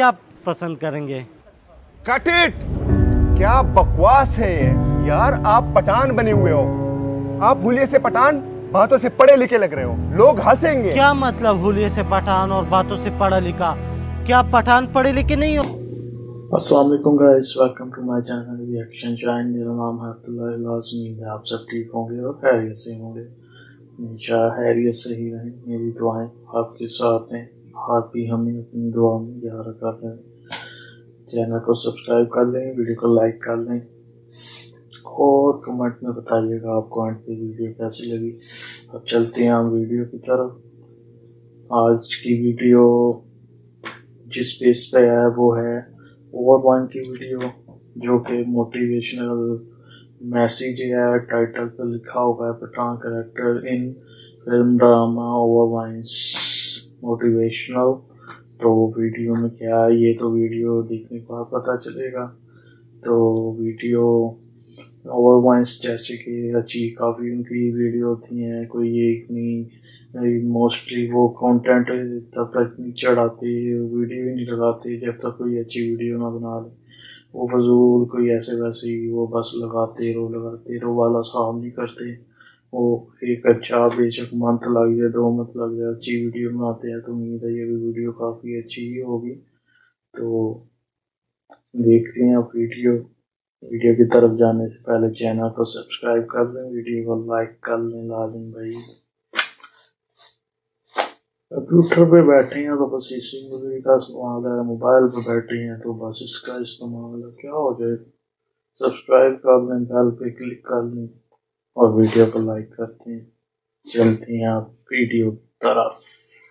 क्या पसंद करेंगे? Cut it! क्या बकवास है ये यार, आप पठान बने हुए हो। आप भूलिए से पठान, बातों से पढ़े लिखे लग रहे हो, लोग हंसेंगे। क्या मतलब हुलिये से पठान और बातों से पढ़ा लिखा? क्या पठान पढ़े लिखे नहीं हो? अस्सलाम वालेकुम guys, welcome to my channel reaction channel. मेरा नाम है अब्दुल्लाह लाज़मी है। आप सब ठीक होंगे और खैरियत से होंगे। इंशाअल्लाह खैरियत से ही रहें। मेरी दुआएं आपके साथ हैं। आप भी हमें अपनी दुआ में याद रखा करें। चैनल को सब्सक्राइब कर लें, वीडियो को लाइक कर लें और कमेंट में बताइएगा आपको आंट की वीडियो कैसी लगी। अब चलते हैं हम वीडियो की तरफ। आज की वीडियो जिस पेज पे है वो है ओवर की वीडियो, जो कि मोटिवेशनल मैसेज है। टाइटल पर लिखा हुआ है Pathaan character in film drama ओवरवाइंस मोटिवेशनल। तो वीडियो में क्या है ये तो वीडियो देखने के बाद पता चलेगा। तो वीडियो ओवरवाइंस जैसे कि अच्छी काफ़ी उनकी वीडियो होती हैं, कोई एक नहीं, मोस्टली वो कंटेंट तब तक नहीं चढ़ाते, वीडियो ही नहीं लगाते जब तक कोई अच्छी वीडियो ना बना ले। वो फजूल कोई ऐसे वैसे ही वो बस लगाते रहो वाला साफ नहीं करते। वो एक अच्छा बेशक मंथ लग जाए, 2 मंथ लग जाए, अच्छी वीडियो बनाते हैं। तो उम्मीद है ये भी वीडियो काफ़ी अच्छी ही होगी। तो देखते हैं आप वीडियो की तरफ जाने से पहले चैनल को सब्सक्राइब कर लें, वीडियो को लाइक कर लें लाजिम भाई। कंप्यूटर पे बैठे हैं तो बस इसी मूवी का इस्तेमाल है, मोबाइल पे बैठे हैं तो बस इसका इस्तेमाल है। क्या हो जाए, सब्सक्राइब कर लें, बेल पे क्लिक कर लें और वीडियो को लाइक करते हैं। चलते हैं आप वीडियो की तरफ।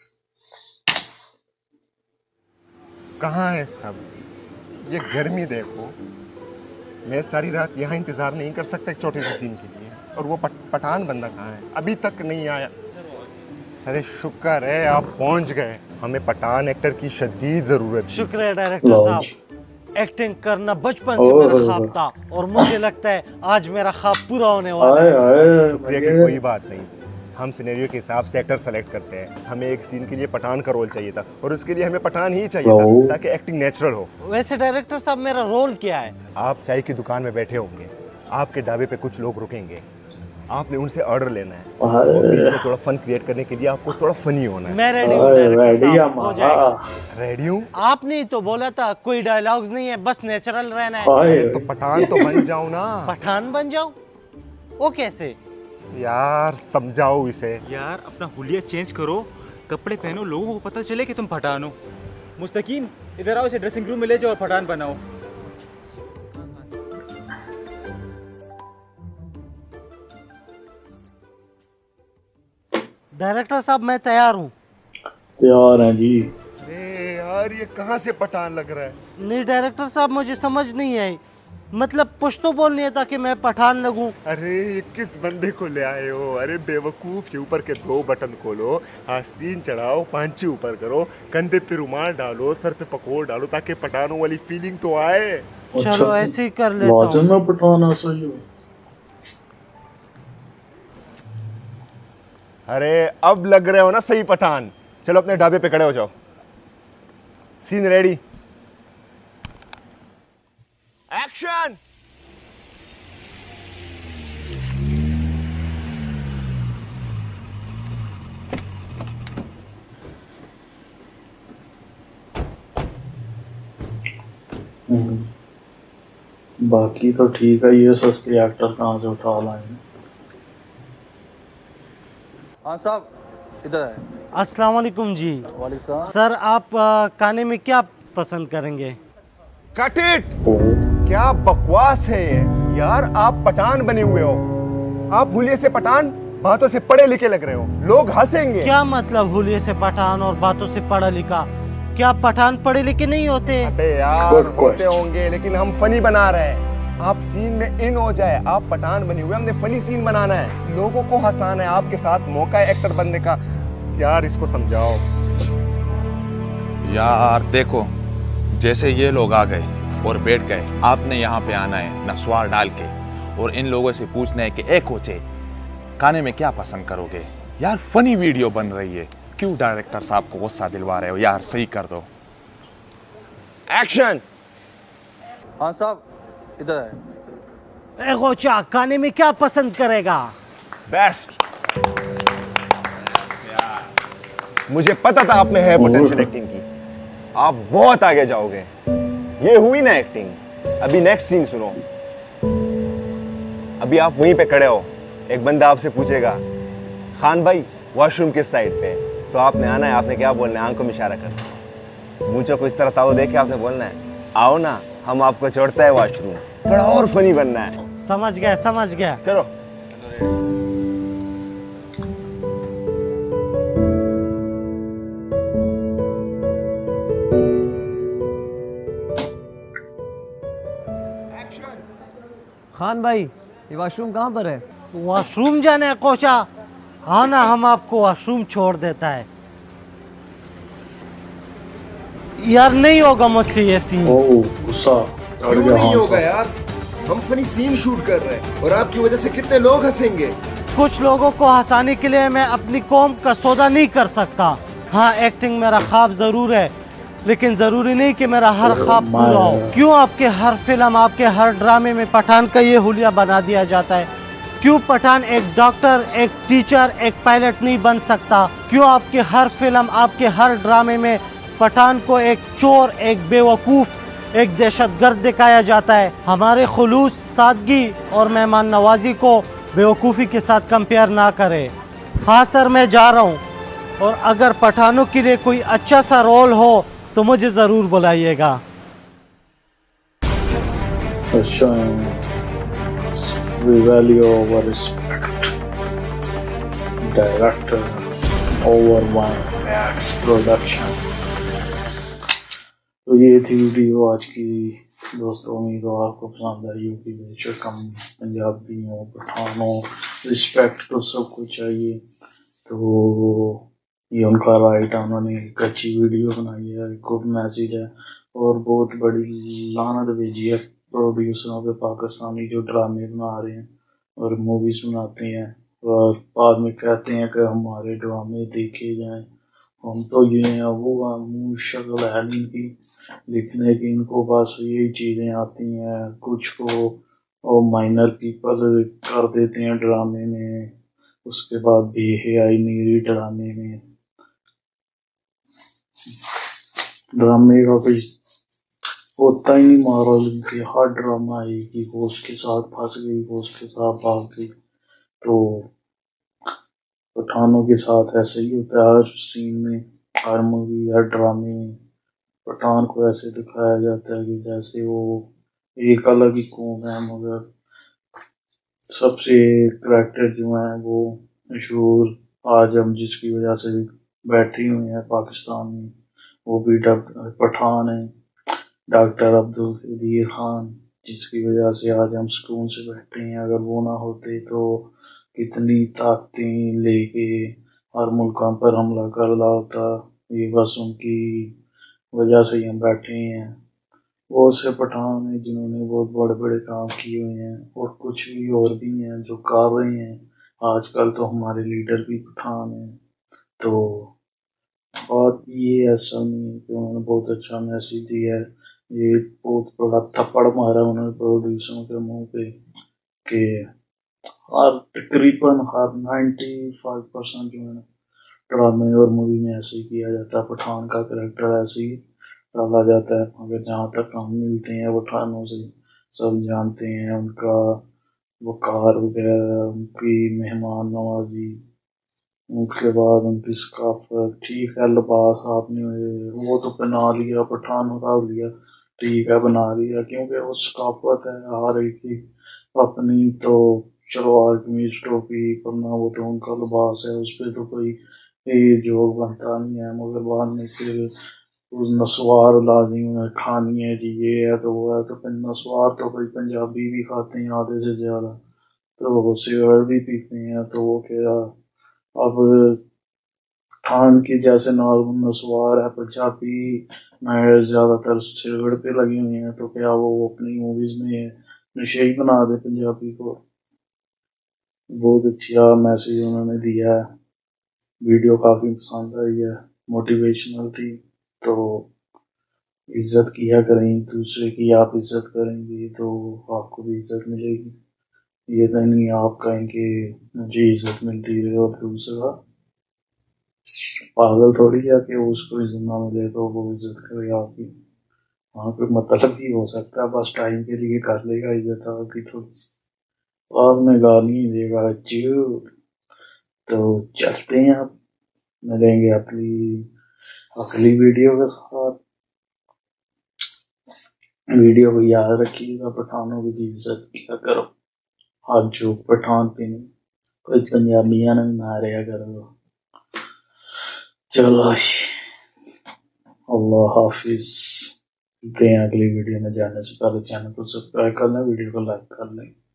कहाँ है सब? ये गर्मी देखो, मैं सारी रात यहाँ इंतजार नहीं कर सकता एक छोटे से सीन के लिए। और वो पठान बंदा कहाँ है? अभी तक नहीं आया। अरे शुक्र है आप पहुंच गए, हमें पठान एक्टर की शदीद जरूरत है। शुक्र है डायरेक्टर साहब, एक्टिंग करना बचपन से मेरा ख्वाब था और मुझे लगता है आज मेरा ख्वाब पूरा होने वाला है। शुक्रिया की कोई बात नहीं, हम सिनेरियो के हिसाब से एक्टर सेलेक्ट करते हैं। हमें एक सीन के लिए पठान का रोल चाहिए था और उसके लिए हमें पठान ही चाहिए था ताकि एक्टिंग नेचुरल हो। वैसे डायरेक्टर साहब मेरा रोल क्या है? आप चाय की दुकान में बैठे होंगे, आपके ढाबे पे कुछ लोग रुकेंगे, आपने उनसे ऑर्डर लेना है और बीच में थोड़ा फन क्रिएट करने के लिए आपको थोड़ा फनी होना है। मैं रेडी हूँ डायरेक्टर साहब, हो जाएगा। रेडी हूँ? आपने ही तो बोला था कोई डायलॉग्स नहीं है, बस नेचुरल रहना है। तो पठान तो बन जाओ ना। पठान बन जाओ? वो कैसे यार, समझाओ इसे। यार अपना हुलिया चेंज करो, कपड़े पहनो, लोगों को पता चले कि तुम पठान हो। मुस्तकीम इधर आओ, इसे ड्रेसिंग रूम में ले जाओ और पठान बनाओ। डायरेक्टर साहब मैं तैयार हूँ। तैयार हैं जी। अरे यार, ये कहाँ से पठान लग रहा है? नहीं डायरेक्टर साहब, मुझे समझ नहीं आई। मतलब पुश्तो बोलनी है ताकि मैं पठान लगूं। अरे ये किस बंदे को ले आए हो? अरे बेवकूफ, के ऊपर के 2 बटन खोलो, आस्तीन चढ़ाओ, पांची ऊपर करो, कंधे पे रुमाल डालो, सर पे पकोड़ डालो ताकि पठानों वाली फीलिंग तो आए। चलो ऐसे ही कर लेता हूँ। पठान सही हो। अरे अब लग रहे हो ना सही पठान। चलो अपने ढाबे पे खड़े हो जाओ। Scene ready, action. बाकी तो ठीक है, ये सस्ते एक्टर कहाँ से उठा लाए हैं। हाँ साहब इधर है। अस्सलाम वालेकुम जी। वालेकुम सर आप खाने में क्या पसंद करेंगे? Cut it! क्या बकवास है ये यार, आप पठान बने हुए हो। आप भूलिए से पठान, बातों से पढ़े लिखे लग रहे हो, लोग हंसेंगे। क्या मतलब हुलिये से पठान और बातों से पढ़ा लिखा? क्या पठान पढ़े लिखे नहीं होते? अबे यार होते होंगे, लेकिन हम फनी बना रहे हैं। आप सीन में इन हो जाए, आप पठान बने हुए, हमने फनी सीन बनाना है, लोगों को हंसाना है। आपके साथ मौका है एक्टर बनने का। यार इसको समझाओ। यार देखो, जैसे ये लोग आ गए और बैठ गए, आपने यहाँ पे आना है नस्वार डाल के और इन लोगों से पूछना है कि ए कोचे, खाने में क्या पसंद करोगे? यार फनी वीडियो बन रही है, क्यों डायरेक्टर साहब को गुस्सा दिलवा रहे हो? यार सही कर दो। एक्शन। हाँ साहब, इधर है। ए गोचा, खाने में क्या पसंद करेगा? बेस्ट। मुझे पता था आप में है पोटेंशियल एक्टिंग की, आप बहुत आगे जाओगे। ये हुई ना एक्टिंग। अभी नेक्स्ट सीन सुनो। अभी आप वहीं पे खड़े हो, एक बंदा आपसे पूछेगा खान भाई वॉशरूम किस साइड पे है, तो आपने आना है, आपने क्या बोलना है, आंखों में इशारा करना, मुंह को इस तरह ताऊ देख के आपने बोलना है आओ ना हम आपको छोड़ता है वॉशरूम। थोड़ा और फनी बनना है। समझ गया समझ गया। चलो। खान भाई ये वॉशरूम कहाँ पर है? वॉशरूम जाने है कोचा? हाँ ना, हम आपको वॉशरूम छोड़ देता है। यार नहीं होगा मुझसे ये सीन। गुस्सा क्यों नहीं होगा यार? हम फनी सीन शूट कर रहे हैं और आपकी वजह से कितने लोग हंसेंगे। कुछ लोगों को हंसाने के लिए मैं अपनी कौम का सौदा नहीं कर सकता। हाँ, एक्टिंग मेरा ख्वाब जरूर है, लेकिन जरूरी नहीं कि मेरा हर ख्वाब पूरा हो। क्यों आपके हर फिल्म, आपके हर ड्रामे में पठान का ये हुलिया बना दिया जाता है? क्यों पठान एक डॉक्टर, एक टीचर, एक पायलट नहीं बन सकता? क्यों आपके हर फिल्म, आपके हर ड्रामे में पठान को एक चोर, एक बेवकूफ, एक दहशतगर्द दिखाया जाता है? हमारे खुलूस, सादगी और मेहमान नवाजी को बेवकूफ़ी के साथ कंपेयर ना करें। हाँ सर, मैं जा रहा हूँ, और अगर पठानों के लिए कोई अच्छा सा रोल हो तो मुझे ज़रूर बुलाइएगा। अच्छा, we value our respect. Director over one max production. तो ये थी वीडियो आज की दोस्तों। उम्मीद हो आपको पसंद आई होगी। बेशक हम पंजाबी हो, पठान हो, रिस्पेक्ट तो सबको चाहिए। तो ये उनका राइट है, उन्होंने एक अच्छी वीडियो बनाई है, गुड मैसेज है, और बहुत बड़ी लानत भेजी है प्रोड्यूसरों पे, पाकिस्तानी जो ड्रामे बना रहे हैं और मूवीज बनाते हैं और बाद में कहते हैं कि हमारे ड्रामे देखे जाएं। हम तो ये हैं वो मुँह शक्ल है इनकी लिखने की, इनको बस यही चीज़ें आती हैं। कुछ को और माइनर पीपल कर देते हैं ड्रामे में, उसके बाद बेहयाई नहीं रही ड्रामे में। ड्रामे का कोई होता ही नहीं मॉरल इनके। हर ड्रामा एक ही को उसके साथ फंस गई, को उसके साथ भाग गई। तो पठानों के साथ ऐसे ही होता है, हर सीन में, हर मूवी, हर ड्रामे में पठान को ऐसे दिखाया जाता है कि जैसे वो एक अलग ही कौम है, मगर सबसे करैक्टर जो है वो मशहूर आज हम जिसकी वजह से बैठे हुए हैं पाकिस्तान में, वो भी पठान है, डॉक्टर अब्दुल कदीर खान, जिसकी वजह से आज हम सुकून से बैठे हैं। अगर वो ना होते तो कितनी ताकतें लेके हर मुल्कों पर हमला कर रहा होता। ये बस उनकी वजह से ही हम बैठे हैं। बहुत से पठान हैं जिन्होंने बहुत बड़े बड़े काम किए हुए हैं, और कुछ भी और भी हैं जो कर रहे हैं आजकल। तो हमारे लीडर भी पठान हैं। तो बात ये ऐसा नहीं है कि उन्होंने बहुत अच्छा मैसेज दिया है। ये बहुत बड़ा थप्पड़ मारा उन्होंने प्रोड्यूसरों के मुंह पे कि हर तकरीबन हर 95% जो है ड्रामे और मूवी में ऐसे ही किया जाता है। पठान का कैरेक्टर ऐसे ही डाला जाता है। मगर जहाँ तक हम मिलते हैं पठानों से, सब जानते हैं उनका वकार वगैरह, उनकी मेहमान नवाजी, उसके बाद उनकी सकाफत। ठीक है, लिबास आपने वो तो पहना लिया, पठान उतार लिया, ठीक है बना लिया, क्योंकि वो सकाफत है हर एक की अपनी। तो शलवार कमीज टोपी पन्ना वो तो उनका लिबास है, उस पर तो कोई जो बनता नहीं है। मगर बाद में फिर उस नस्वार लाजिम है, खानी है जी, ये है तो वो है। तो फिर नस्वार तो कोई पंजाबी भी खाते हैं आधे से ज़्यादा, तो वो सिगरेट भी पीते हैं। तो वो क्या अब पठान की जैसे नॉर्मल नस्वार है पंजाबी में ज़्यादातर सिगरेट पे लगी हुई हैं, तो क्या वो अपनी मूवीज़ में नशे ही बना दे पंजाबी को। बहुत अच्छा मैसेज उन्होंने दिया है। वीडियो काफ़ी पसंद आई है, मोटिवेशनल थी। तो इज्जत किया करें, दूसरे की आप इज्जत करेंगे तो आपको भी इज्जत मिलेगी। ये तो नहीं आप कहेंगे मुझे इज्जत मिलती रहे और दूसरा पागल थोड़ी है कि उसको इज्जत ना मिले तो वो इज्जत करे आपकी। वहाँ पे मतलब भी हो सकता है, बस टाइम के लिए कर लेगा इज्जत आपकी थोड़ी सी, और में गाली देगा जो। तो चलते हैं, आप मिलेंगे अपनी अगली वीडियो के साथ। वीडियो को याद रखिएगा, पठानों की इज्जत किया करो। आज जो पठान पे नहीं, कोई पंजाबियां ने मारे करो। चलो अल्लाह हाफिज। मिलते हैं अगली वीडियो में। जाने से पहले चैनल को सब्सक्राइब कर लें, वीडियो को लाइक कर लें।